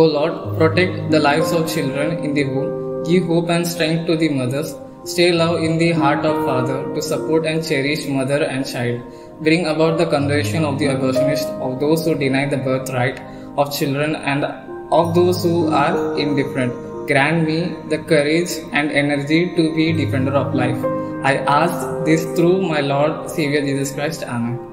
Lord, protect the lives of children in the womb, give hope and strength to the mothers, stay love in the heart of father to support and cherish mother and child, bring about the conversion of the abortionist, of those who deny the birthright of children and of those who are indifferent. Grant me the courage and energy to be defender of life. I ask this through my Lord Savior Jesus Christ. Amen.